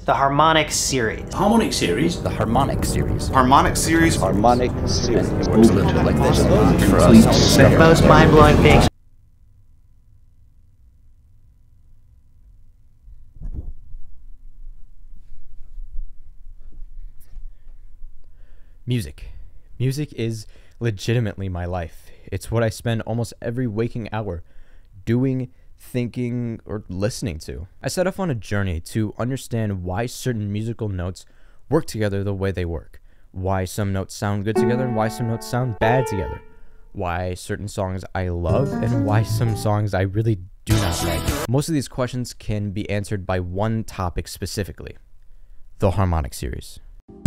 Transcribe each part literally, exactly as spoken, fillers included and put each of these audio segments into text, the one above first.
The harmonic series. Harmonic series? The harmonic series. Harmonic series? Harmonic series. Works a little bit like this. For The us. most mind-blowing things. Music. Music is legitimately my life. It's what I spend almost every waking hour doing, thinking, or listening to. I set off on a journey to understand why certain musical notes work together the way they work, why some notes sound good together and why some notes sound bad together, why certain songs I love and why some songs I really do not like. Most of these questions can be answered by one topic specifically: the harmonic series.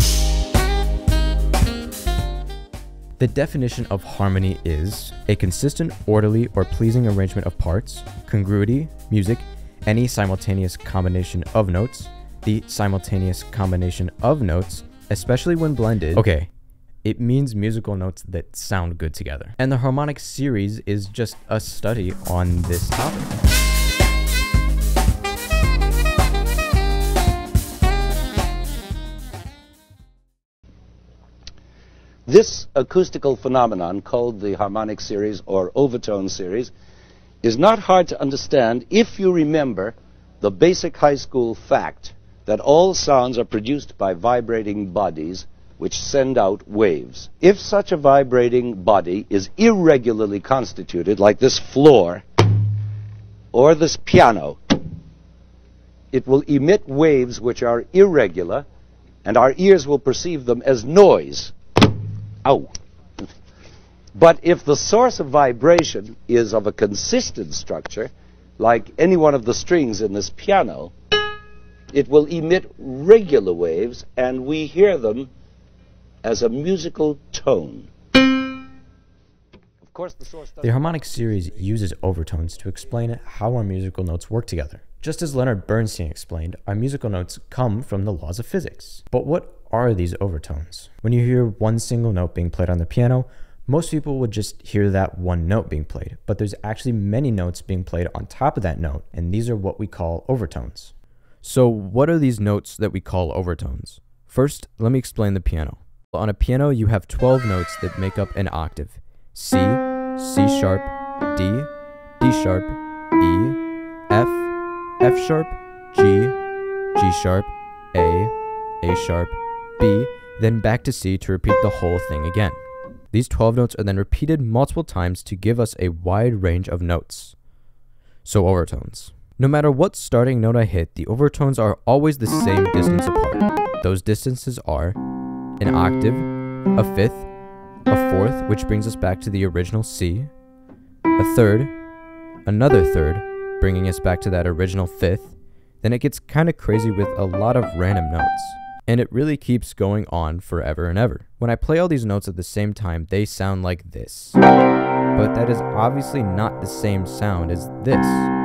The definition of harmony is a consistent, orderly, or pleasing arrangement of parts, congruity, music, any simultaneous combination of notes, the simultaneous combination of notes, especially when blended. Okay, it means musical notes that sound good together. And the harmonic series is just a study on this topic. This acoustical phenomenon, called the harmonic series or overtone series, is not hard to understand if you remember the basic high school fact that all sounds are produced by vibrating bodies which send out waves. If such a vibrating body is irregularly constituted, like this floor or this piano, it will emit waves which are irregular, and our ears will perceive them as noise. Ow. But if the source of vibration is of a consistent structure, like any one of the strings in this piano, it will emit regular waves, and we hear them as a musical tone. Of course, the source The harmonic series uses overtones to explain how our musical notes work together. Just as Leonard Bernstein explained, our musical notes come from the laws of physics. But what are these overtones? When you hear one single note being played on the piano, most people would just hear that one note being played, but there's actually many notes being played on top of that note, and these are what we call overtones. So what are these notes that we call overtones? First, let me explain the piano. On a piano, you have twelve notes that make up an octave: C, C sharp, D, D sharp, E, F, F sharp, G, G sharp, A, A sharp, B, then back to C to repeat the whole thing again. These twelve notes are then repeated multiple times to give us a wide range of notes. So overtones. No matter what starting note I hit, the overtones are always the same distance apart. Those distances are an octave, a fifth, a fourth, which brings us back to the original C, a third, another third, bringing us back to that original fifth. Then it gets kind of crazy with a lot of random notes. And it really keeps going on forever and ever. When I play all these notes at the same time, they sound like this. But that is obviously not the same sound as this.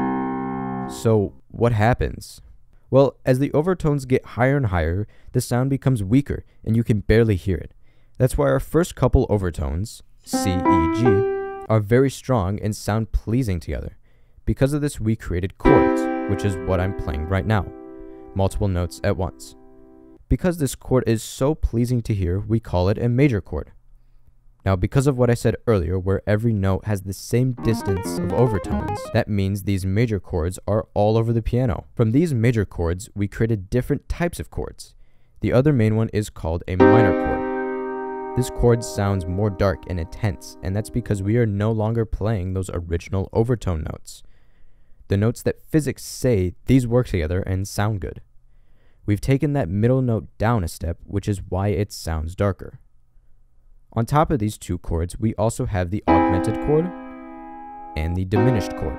So what happens? Well, as the overtones get higher and higher, the sound becomes weaker and you can barely hear it. That's why our first couple overtones, C, E, G, are very strong and sound pleasing together. Because of this, we created chords, which is what I'm playing right now. Multiple notes at once. Because this chord is so pleasing to hear, we call it a major chord. Now, because of what I said earlier, where every note has the same distance of overtones, that means these major chords are all over the piano. From these major chords, we created different types of chords. The other main one is called a minor chord. This chord sounds more dark and intense, and that's because we are no longer playing those original overtone notes. The notes that physics say these work together and sound good. We've taken that middle note down a step, which is why it sounds darker. On top of these two chords, we also have the augmented chord and the diminished chord.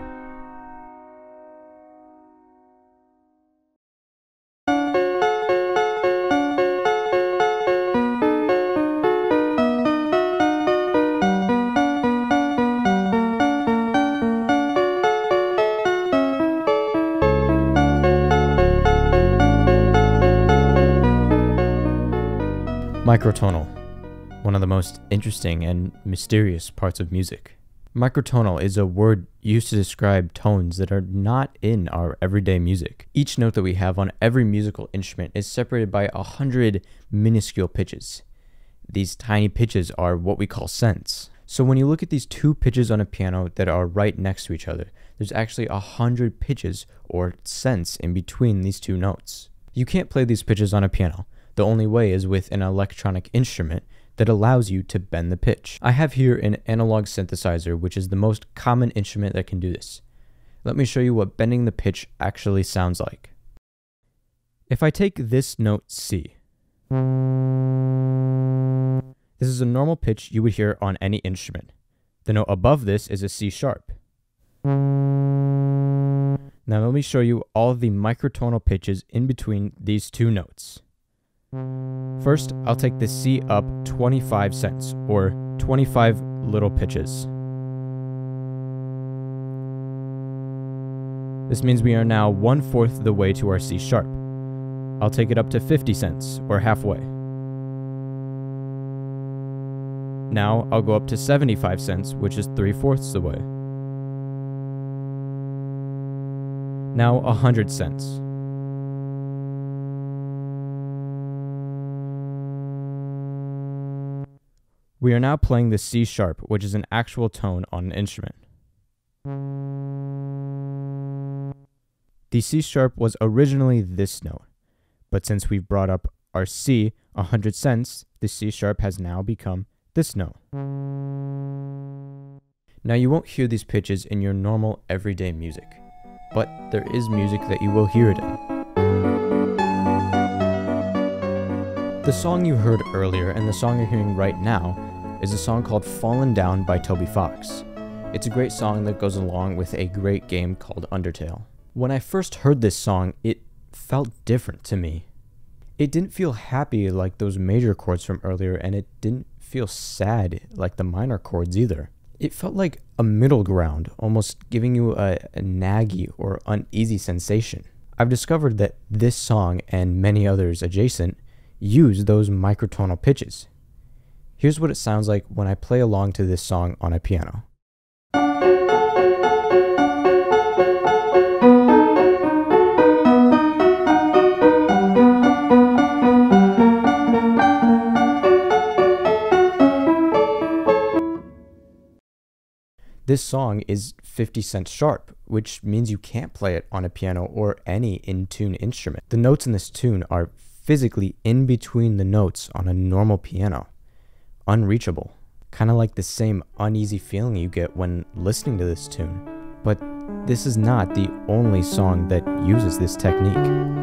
Microtonal, one of the most interesting and mysterious parts of music. Microtonal is a word used to describe tones that are not in our everyday music. Each note that we have on every musical instrument is separated by a hundred minuscule pitches. These tiny pitches are what we call cents. So when you look at these two pitches on a piano that are right next to each other, there's actually a hundred pitches or cents in between these two notes. You can't play these pitches on a piano. The only way is with an electronic instrument that allows you to bend the pitch. I have here an analog synthesizer, which is the most common instrument that can do this. Let me show you what bending the pitch actually sounds like. If I take this note C, this is a normal pitch you would hear on any instrument. The note above this is a C sharp. Now let me show you all of the microtonal pitches in between these two notes. First, I'll take the C up twenty-five cents, or twenty-five little pitches. This means we are now one-fourth the way to our C sharp. I'll take it up to fifty cents, or halfway. Now I'll go up to seventy-five cents, which is three-fourths the way. Now one hundred cents. We are now playing the C sharp, which is an actual tone on an instrument. The C sharp was originally this note, but since we've brought up our C one hundred cents, the C sharp has now become this note. Now you won't hear these pitches in your normal everyday music, but there is music that you will hear it in. The song you heard earlier and the song you're hearing right now is a song called Fallen Down by Toby Fox. It's a great song that goes along with a great game called Undertale. When I first heard this song, it felt different to me. It didn't feel happy like those major chords from earlier, and it didn't feel sad like the minor chords either. It felt like a middle ground, almost giving you a, a naggy or uneasy sensation. I've discovered that this song and many others adjacent use those microtonal pitches. Here's what it sounds like when I play along to this song on a piano. This song is fifty cents sharp, which means you can't play it on a piano or any in-tune instrument. The notes in this tune are physically in between the notes on a normal piano. Unreachable. Kind of like the same uneasy feeling you get when listening to this tune. But this is not the only song that uses this technique.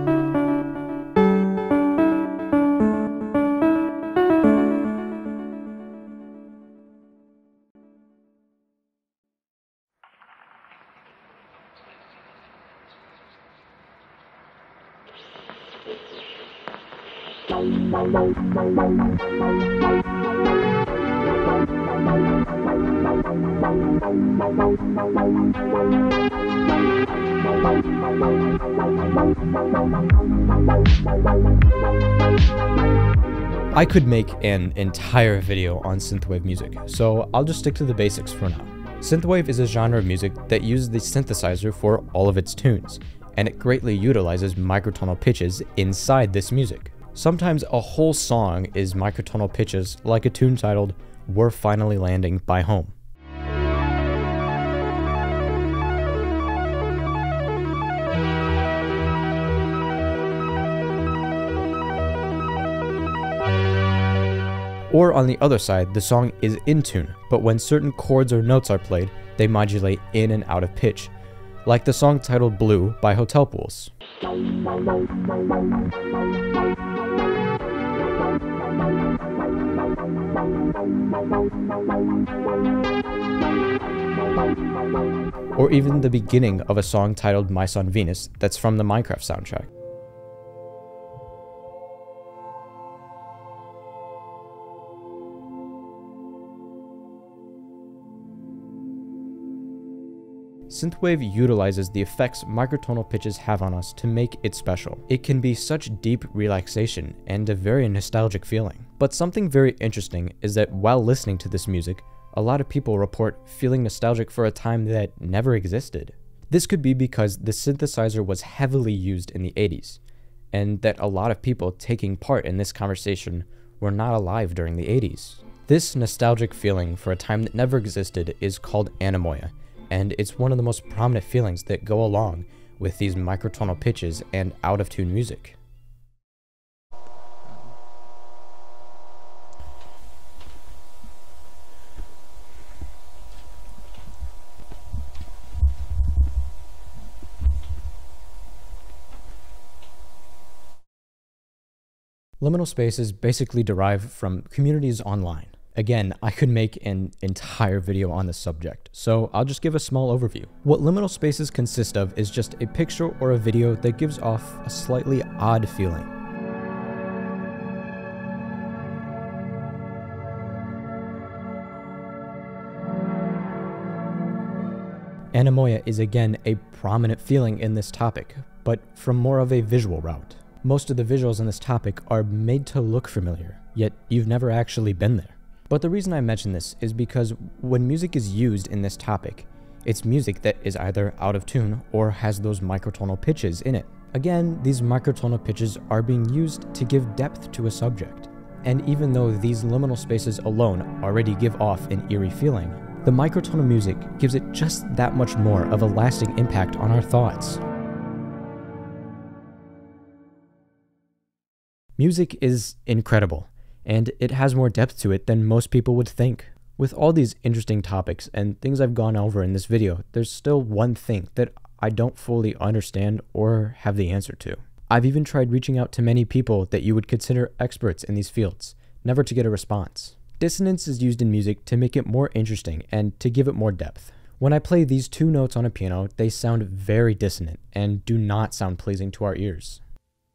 I could make an entire video on synthwave music, so I'll just stick to the basics for now. Synthwave is a genre of music that uses the synthesizer for all of its tunes, and it greatly utilizes microtonal pitches inside this music. Sometimes a whole song is microtonal pitches, like a tune titled "We're Finally Landing" by Home. Or on the other side, the song is in tune, but when certain chords or notes are played, they modulate in and out of pitch, like the song titled "Blue" by Hotel Pools. Or even the beginning of a song titled "My Son Venus" that's from the Minecraft soundtrack. Synthwave utilizes the effects microtonal pitches have on us to make it special. It can be such deep relaxation and a very nostalgic feeling. But something very interesting is that while listening to this music, a lot of people report feeling nostalgic for a time that never existed. This could be because the synthesizer was heavily used in the eighties, and that a lot of people taking part in this conversation were not alive during the eighties. This nostalgic feeling for a time that never existed is called anemoia, and it's one of the most prominent feelings that go along with these microtonal pitches and out-of-tune music. Liminal spaces basically derive from communities online. Again, I could make an entire video on this subject, so I'll just give a small overview. What liminal spaces consist of is just a picture or a video that gives off a slightly odd feeling. Anemoia is again a prominent feeling in this topic, but from more of a visual route. Most of the visuals in this topic are made to look familiar, yet you've never actually been there. But the reason I mention this is because when music is used in this topic, it's music that is either out of tune or has those microtonal pitches in it. Again, these microtonal pitches are being used to give depth to a subject. And even though these liminal spaces alone already give off an eerie feeling, the microtonal music gives it just that much more of a lasting impact on our thoughts. Music is incredible, and it has more depth to it than most people would think. With all these interesting topics and things I've gone over in this video, there's still one thing that I don't fully understand or have the answer to. I've even tried reaching out to many people that you would consider experts in these fields, never to get a response. Dissonance is used in music to make it more interesting and to give it more depth. When I play these two notes on a piano, they sound very dissonant and do not sound pleasing to our ears.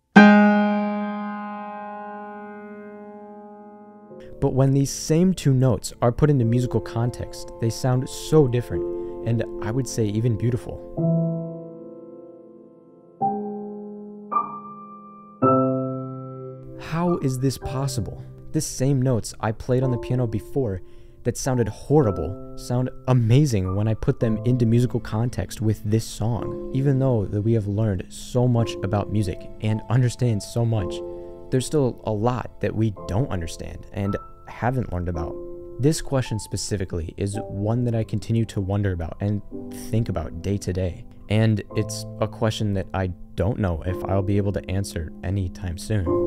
But when these same two notes are put into musical context, they sound so different, and I would say even beautiful. How is this possible? The same notes I played on the piano before that sounded horrible sound amazing when I put them into musical context with this song. Even though that we have learned so much about music and understand so much, there's still a lot that we don't understand and haven't learned about. This question specifically is one that I continue to wonder about and think about day to day. And it's a question that I don't know if I'll be able to answer anytime soon.